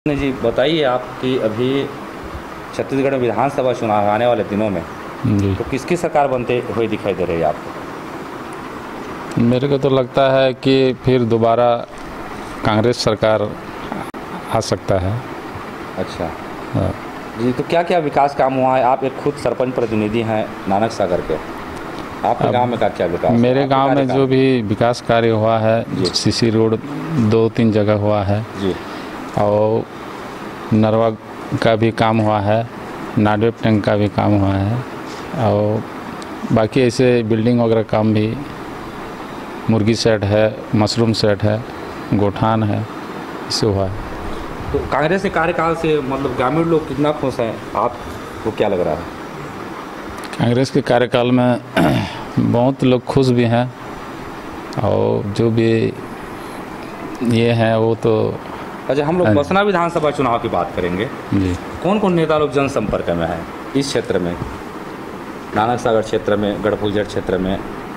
जी बताइए आप कि अभी छत्तीसगढ़ में विधानसभा चुनाव आने वाले दिनों में जी तो किसकी सरकार बनते हुए दिखाई दे रही है आपको? मेरे को तो लगता है कि फिर दोबारा कांग्रेस सरकार आ सकता है। अच्छा हाँ। जी, तो क्या क्या विकास काम हुआ है? आप एक खुद सरपंच प्रतिनिधि हैं नानक सागर के, आपके गांव में क्या क्या विकास? मेरे गांव में जो भी विकास कार्य हुआ है, सीसी रोड 2-3 जगह हुआ है जी, और नरवा का भी काम हुआ है, नाडेप टैंक का भी काम हुआ है और बाकी ऐसे बिल्डिंग वगैरह काम भी, मुर्गी सेट है, मशरूम सेट है, गोठान है, इससे हुआ है। तो कांग्रेस के कार्यकाल से मतलब ग्रामीण लोग कितना खुश हैं, आपको क्या लग रहा है? कांग्रेस के कार्यकाल में बहुत लोग खुश भी हैं और जो भी ये हैं वो तो। अच्छा, हम लोग बसना विधानसभा चुनाव की बात करेंगे जी। कौन कौन नेता लोग जनसंपर्क में हैं इस क्षेत्र में, नानक सागर क्षेत्र में, गढ़पुलझर क्षेत्र में?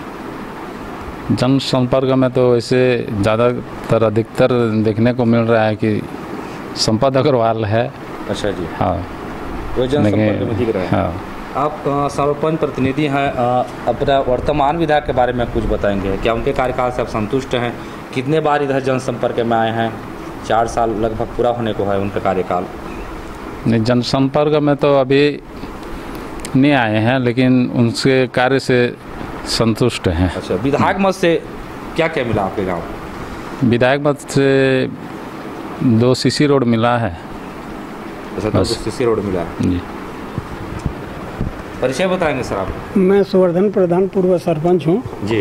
जनसंपर्क में तो ऐसे ज़्यादातर अधिकतर देखने को मिल रहा है कि संपत अग्रवाल है। अच्छा जी, हाँ, वो जनसंपर्क में दिख रहे हैं। हाँ। आप सरपंच प्रतिनिधि हैं, अपना वर्तमान विधायक के बारे में कुछ बताएंगे? क्या उनके कार्यकाल से आप संतुष्ट हैं? कितने बार इधर जनसंपर्क में आए हैं? 4 साल लगभग पूरा होने को है उनका कार्यकाल। नहीं, जनसंपर्क में तो अभी नहीं आए हैं, लेकिन उनके कार्य से संतुष्ट हैं। अच्छा, विधायक मत से क्या क्या मिला आपके गांव? विधायक मत से 2 सीसी रोड मिला है। अच्छा, 2 सीसी रोड मिला है जी। परिचय बताएंगे सर आप? मैं सुवर्धन प्रधान, पूर्व सरपंच हूँ जी।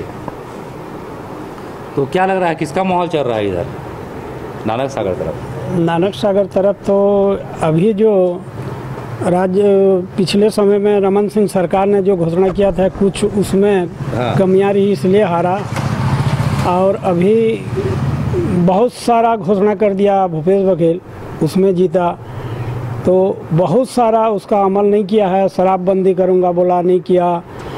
तो क्या लग रहा है, किसका माहौल चल रहा है इधर नानक सागर तरफ? नानक सागर तरफ तो अभी जो राज्य पिछले समय में रमन सिंह सरकार ने जो घोषणा किया था कुछ उसमें कमियां रही, इसलिए हारा। और अभी बहुत सारा घोषणा कर दिया भूपेश बघेल, उसमें जीता, तो बहुत सारा उसका अमल नहीं किया है। शराबबंदी करूंगा बोला, नहीं किया।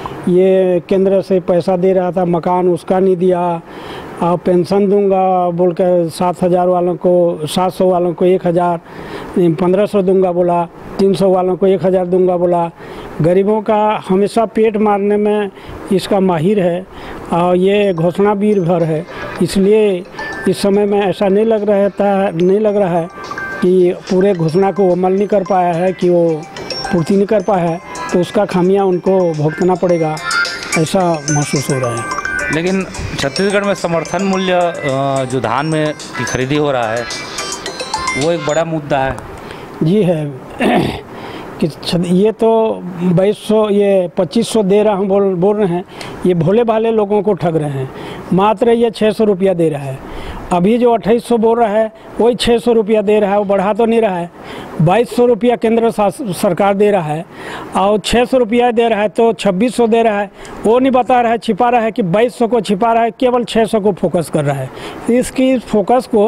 ये केंद्र से पैसा दे रहा था मकान, उसका नहीं दिया। और पेंशन दूंगा बोल कर 7,000 वालों को, 700 वालों को 1,000, 1,500 दूंगा बोला, 300 वालों को 1,000 दूंगा बोला। गरीबों का हमेशा पेट मारने में इसका माहिर है और ये घोषणा वीर भर है। इसलिए इस समय में ऐसा नहीं लग रहा है कि पूरे घोषणा को अमल नहीं कर पाया है, कि वो पूर्ति नहीं कर पाया है, तो उसका खामियां उनको भुगतना पड़ेगा, ऐसा महसूस हो रहा है। लेकिन छत्तीसगढ़ में समर्थन मूल्य जो धान में की खरीदी हो रहा है वो एक बड़ा मुद्दा है। जी है कि ये तो 2200 ये 2500 दे रहा हूँ बोल रहे हैं, ये भोले भाले लोगों को ठग रहे हैं। मात्र ये 600 रुपया दे रहा है। अभी जो 2800 बोल रहा है वही 600 रुपया दे रहा है, वो बढ़ा तो नहीं रहा है। 2200 रुपया केंद्र सरकार दे रहा है और 600 रुपया दे रहा है, तो 2600 दे रहा है। वो नहीं बता रहा है, छिपा रहा है कि 2200 को छिपा रहा है, केवल 600 को फोकस कर रहा है। इसकी फोकस को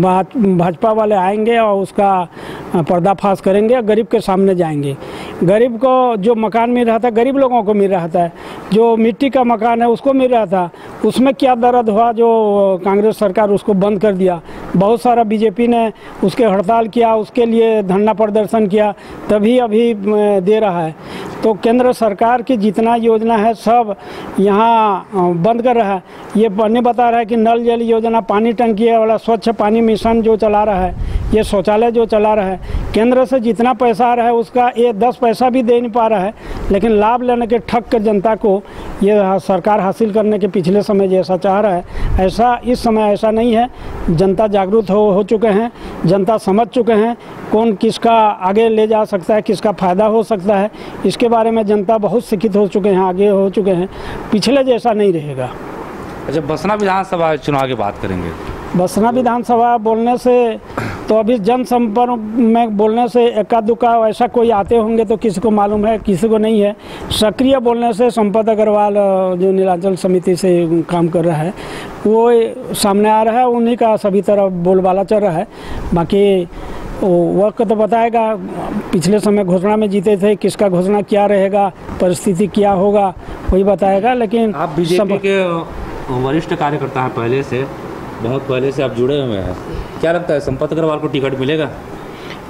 भाजपा वाले आएंगे और उसका पर्दाफाश करेंगे, गरीब के सामने जाएंगे। गरीब को जो मकान मिल रहा था, गरीब लोगों को मिल रहा था, जो मिट्टी का मकान है उसको मिल रहा था, उसमें क्या दर्द हुआ जो कांग्रेस सरकार उसको बंद कर दिया। बहुत सारा बीजेपी ने उसके हड़ताल किया, उसके लिए धरना प्रदर्शन किया, तभी अभी दे रहा है। तो केंद्र सरकार की जितना योजना है सब यहाँ बंद कर रहा है। ये नहीं बता रहा है कि नल जल योजना, पानी टंकी वाला स्वच्छ पानी मिशन जो चला रहा है, ये शौचालय जो चला रहा है, केंद्र से जितना पैसा आ रहा है उसका ये 10 पैसा भी दे नहीं पा रहा है। लेकिन लाभ लेने के ठग के जनता को ये सरकार हासिल करने के पिछले समय जैसा चाह रहा है, ऐसा इस समय ऐसा नहीं है। जनता जागरूक हो चुके हैं, जनता समझ चुके हैं कौन किसका आगे ले जा सकता है, किसका फ़ायदा हो सकता है, इसके बारे में जनता बहुत शिक्षित हो चुके हैं, आगे हो चुके हैं। पिछले जैसा नहीं रहेगा। अच्छा, बसना विधानसभा चुनाव की बात करेंगे। बसना विधानसभा बोलने से तो अभी जनसंपर्क में बोलने से एका दुक्का ऐसा कोई आते होंगे तो किसी को मालूम है, किसी को नहीं है। सक्रिय बोलने से संपत अग्रवाल जो नीलांचल समिति से काम कर रहा है वो सामने आ रहा है, उन्हीं का सभी तरफ बोलबाला चल रहा है। बाकी वक्त तो बताएगा, पिछले समय घोषणा में जीते थे, किसका घोषणा क्या रहेगा, परिस्थिति क्या होगा वही बताएगा। लेकिन आप बीजेपी के वरिष्ठ कार्यकर्ता हैं, पहले से बहुत पहले से आप जुड़े हुए हैं, क्या लगता है संपत अग्रवाल को टिकट मिलेगा?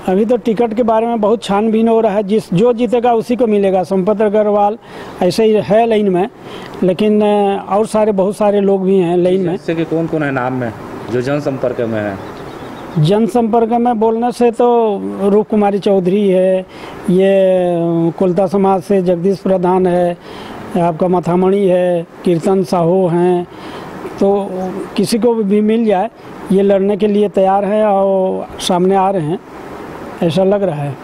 अभी तो टिकट के बारे में बहुत छानबीन हो रहा है, जो जीतेगा उसी को मिलेगा। संपत अग्रवाल ऐसे ही है लाइन में, लेकिन और बहुत सारे लोग भी हैं लाइन में। जैसे कि कौन कौन है नाम में जो जनसंपर्क में है? जनसंपर्क में बोलने से तो रूप कुमारी चौधरी है, ये कोलता समाज से जगदीश प्रधान है, आपका मथामणि है, कीर्तन साहू हैं, तो किसी को भी मिल जाए ये लड़ने के लिए तैयार है और सामने आ रहे हैं, ऐसा लग रहा है।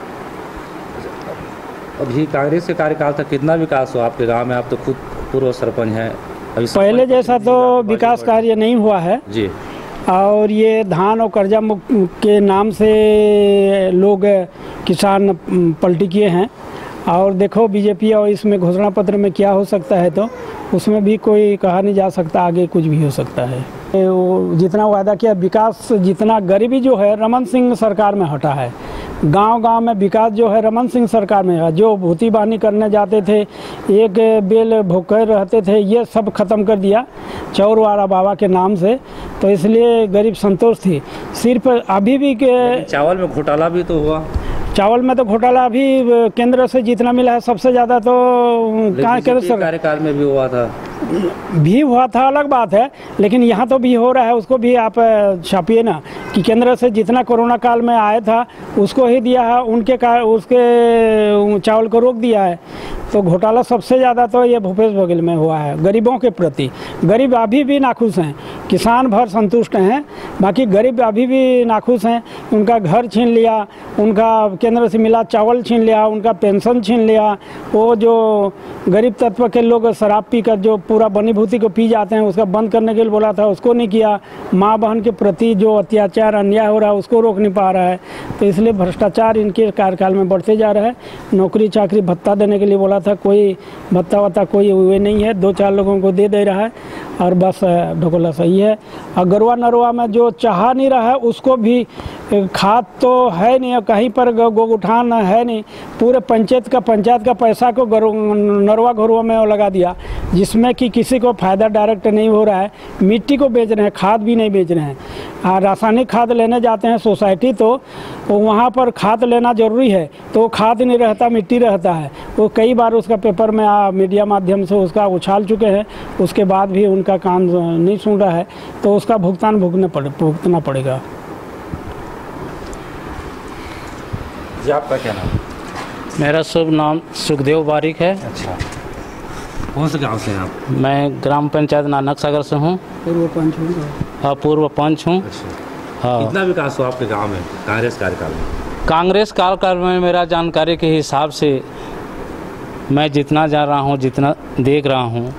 अभी कांग्रेस के कार्यकाल तक कितना विकास हुआ आपके गांव में? आप तो खुद पूर्व सरपंच हैं। अभी पहले जैसा तो विकास कार्य नहीं हुआ है जी। और ये धान और कर्जा मुक्त के नाम से लोग किसान पलटी किए हैं। और देखो बीजेपी और इसमें घोषणा पत्र में क्या हो सकता है, तो उसमें भी कोई कहा नहीं जा सकता, आगे कुछ भी हो सकता है। वो जितना वादा किया विकास, जितना गरीबी जो है रमन सिंह सरकार में हटा है। गांव-गांव में विकास जो है रमन सिंह सरकार में है। जो भूती बहानी करने जाते थे, एक बेल भूखे रहते थे, ये सब खत्म कर दिया चौरवाड़ा बाबा के नाम से, तो इसलिए गरीब संतोष थी। सिर्फ अभी भी के चावल में घोटाला भी तो हुआ। चावल में तो घोटाला अभी केंद्र से जितना मिला है सबसे ज़्यादा तो कहाँ केंद्र सरकार कार्यकाल में भी हुआ था। अलग बात है, लेकिन यहाँ तो भी हो रहा है। उसको भी आप छापिए ना कि केंद्र से जितना कोरोना काल में आया था उसको ही दिया है, उसके चावल को रोक दिया है। तो घोटाला सबसे ज़्यादा तो ये भूपेश बघेल में हुआ है गरीबों के प्रति। गरीब अभी भी नाखुश हैं, किसान भर संतुष्ट हैं, बाकी गरीब अभी भी नाखुश हैं। उनका घर छीन लिया, उनका केंद्र से मिला चावल छीन लिया, उनका पेंशन छीन लिया। वो जो गरीब तत्व के लोग शराब पीकर जो पूरा बनीभूति को पी जाते हैं, उसका बंद करने के लिए बोला था, उसको नहीं किया। माँ बहन के प्रति जो अत्याचार अन्याय हो रहा है उसको रोक नहीं पा रहा है। तो इसलिए भ्रष्टाचार इनके कार्यकाल में बढ़ते जा रहा है। नौकरी चाकरी भत्ता देने के लिए बोला था, कोई भत्ता वत्ता कोई हुए नहीं है, 2-4 लोगों को दे रहा है और बस ढोकला सही है। और गरवा नरवा में जो चाह नहीं रहा है उसको भी खाद तो है नहीं, कहीं पर गोगुठान है नहीं। पूरे पंचायत का पैसा को नरवा घरवा में लगा दिया, जिसमें कि किसी को फ़ायदा डायरेक्ट नहीं हो रहा है। मिट्टी को बेच रहे हैं, खाद भी नहीं बेच रहे हैं। रासायनिक खाद लेने जाते हैं सोसाइटी, तो वहाँ पर खाद लेना ज़रूरी है, तो खाद नहीं रहता, मिट्टी रहता है। वो कई बार उसका पेपर में मीडिया माध्यम से उसका उछाल चुके हैं, उसके बाद भी उनका काम नहीं सुन रहा है, तो उसका भुगतान भुगतना पड़ेगा। जी आपका क्या नाम? मेरा शुभ नाम सुखदेव बारिक है। अच्छा, कौन से गांव से हैं आप? मैं ग्राम पंचायत नानक सागर से हूँ। पूर्व पंच हूँ। हाँ, पूर्व पंच हूँ। अच्छा। हाँ। कितना विकास हुआ आपके गांव में कांग्रेस कार्यकाल में? कांग्रेस कार्यकाल में मेरा जानकारी के हिसाब से मैं जितना जान रहा हूँ, जितना देख रहा हूँ,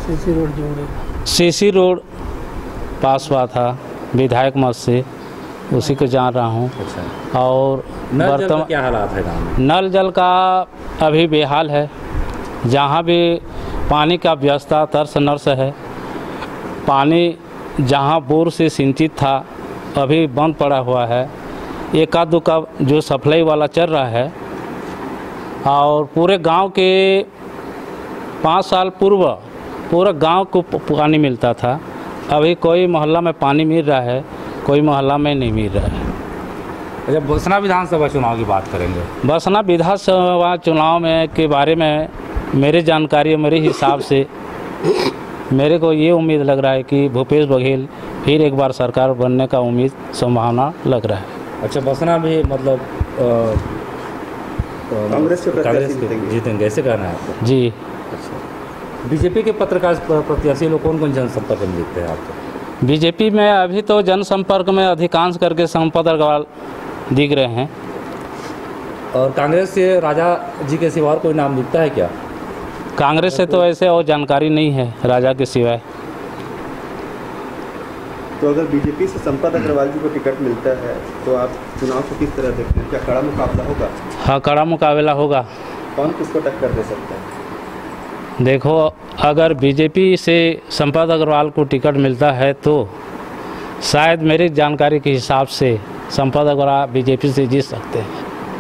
सीसी रोड पास हुआ था विधायक मत से, उसी को जान रहा हूँ। अच्छा। और वर्तमान क्या हालात है गाँव में? नल जल का अभी बेहाल है। जहाँ भी पानी का व्यवस्था तर्स नर्स है। पानी जहाँ बोर से सिंचित था अभी बंद पड़ा हुआ है। एक आध दुका जो सप्लाई वाला चल रहा है। और पूरे गांव के 5 साल पूर्व पूरा गांव को पानी मिलता था। अभी कोई मोहल्ला में पानी मिल रहा है, कोई मोहल्ला में नहीं मिल रहा है। जब बसना विधानसभा चुनाव की बात करेंगे, बसना विधानसभा चुनाव में के बारे में मेरे जानकारी, मेरे हिसाब से मेरे को ये उम्मीद लग रहा है कि भूपेश बघेल फिर एक बार सरकार बनने का उम्मीद संभावना लग रहा है। अच्छा, बसना भी मतलब कांग्रेस के जीतेंगे ऐसे कहना है आपको? जी। अच्छा, बीजेपी के पत्रकार प्रत्याशी लोग कौन कौन जनसंपर्क में दिखते हैं आपको? बीजेपी में अभी तो जनसंपर्क में अधिकांश करके संपत अग्रवाल दिख रहे हैं। और कांग्रेस से राजा जी के सिवा और कोई नाम दिखता है क्या? कांग्रेस से तो ऐसे और जानकारी नहीं है राजा के सिवाय। तो अगर बीजेपी से संपत अग्रवाल जी को टिकट मिलता है तो आप चुनाव को किस तरह देखते हैं? क्या कड़ा मुकाबला होगा? हाँ, कड़ा मुकाबला होगा। कौन किसको टक्कर दे सकता है? देखो, अगर बीजेपी से संपत अग्रवाल को टिकट मिलता है तो शायद मेरी जानकारी के हिसाब से संपत अग्रवाल बीजेपी से जीत सकते हैं।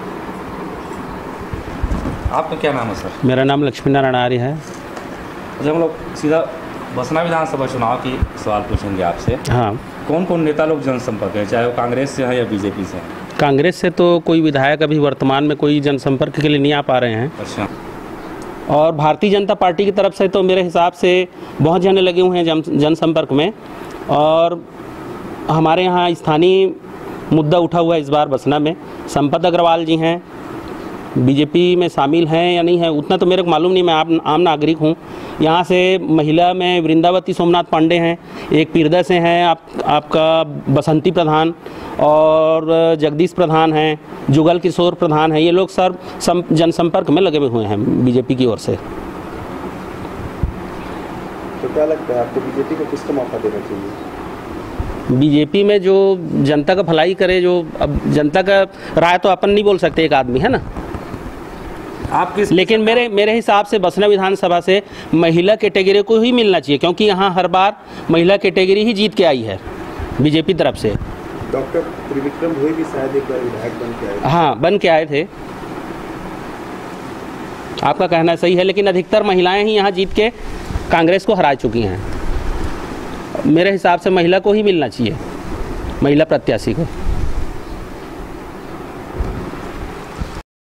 आपका क्या नाम है सर? मेरा नाम लक्ष्मी नारायण आर्य है। जब हम लोग सीधा बसना विधानसभा चुनाव की सवाल पूछेंगे आपसे। हाँ। कौन कौन नेता लोग जनसंपर्क हैं, चाहे वो कांग्रेस से हैं या बीजेपी से हैं? कांग्रेस से तो कोई विधायक अभी वर्तमान में कोई जनसंपर्क के लिए नहीं आ पा रहे हैं। अच्छा। और भारतीय जनता पार्टी की तरफ से तो मेरे हिसाब से बहुत जने लगे हुए हैं जनसंपर्क में। और हमारे यहाँ स्थानीय मुद्दा उठा हुआ है इस बार बसना में। संपत अग्रवाल जी हैं, बीजेपी में शामिल हैं या नहीं है उतना तो मेरे को मालूम नहीं, मैं आम नागरिक हूँ। यहाँ से महिला में वृंदावती सोमनाथ पांडे हैं, एक पीरदा से हैं आपका बसंती प्रधान, और जगदीश प्रधान हैं, जुगल किशोर प्रधान हैं। ये लोग सर जनसंपर्क में लगे हुए हैं बीजेपी की ओर से। तो क्या लगता है आपको बीजेपी को किसको मौका देना चाहिए? बीजेपी में जो जनता का भलाई करे, जो अब जनता का राय तो अपन नहीं बोल सकते, एक आदमी है ना आप किस, लेकिन मेरे हिसाब से बसना विधानसभा से महिला कैटेगरी को ही मिलना चाहिए, क्योंकि यहाँ हर बार महिला कैटेगरी ही जीत के आई है बीजेपी तरफ से। डॉक्टर त्रिविक्रम भोई भी शायद एक बार विधायक बन के आए थे। हाँ, बन के आए थे, आपका कहना सही है, लेकिन अधिकतर महिलाएं ही यहाँ जीत के कांग्रेस को हरा चुकी हैं। मेरे हिसाब से महिला को ही मिलना चाहिए, महिला प्रत्याशी को।